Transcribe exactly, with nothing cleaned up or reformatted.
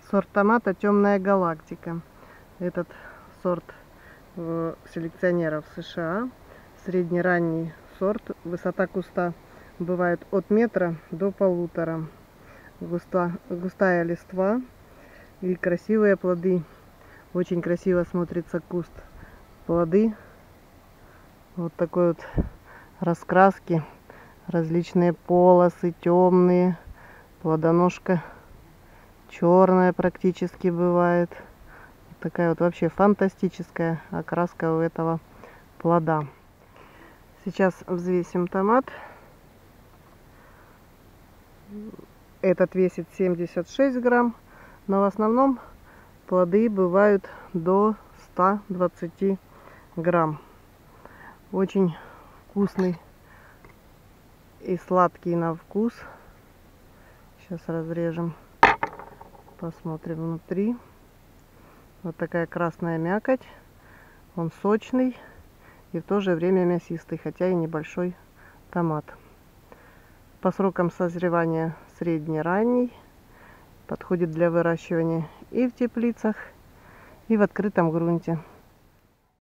Сорт томата «Темная галактика». Этот сорт селекционеров США. Среднеранний сорт. Высота куста бывает от метра до полутора. Густа, густая листва и красивые плоды. Очень красиво смотрится куст. Плоды вот такой вот раскраски. Различные полосы, темные. Плодоножка черная практически бывает. Такая вот вообще фантастическая окраска у этого плода. Сейчас взвесим томат. Этот весит семьдесят шесть грамм, но в основном плоды бывают до ста двадцати грамм. Очень вкусный и сладкий на вкус. Сейчас разрежем, посмотрим внутри. Вот такая красная мякоть. Он сочный и в то же время мясистый, хотя и небольшой томат. По срокам созревания средне-ранний. Подходит для выращивания и в теплицах, и в открытом грунте.